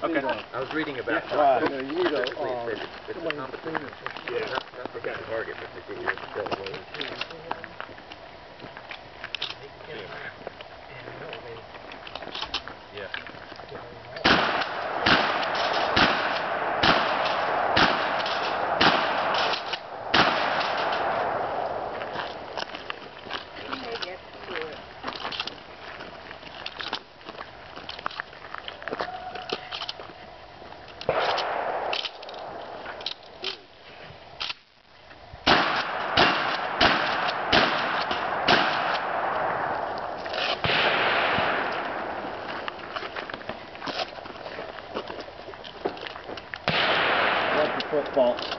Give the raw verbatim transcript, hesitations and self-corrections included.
Okay. I was reading about yeah, right. it. You need a, Specifically, uh, it said it's a competition. Yeah. Not, not for getting target, but to get your skill away. Yeah. Football.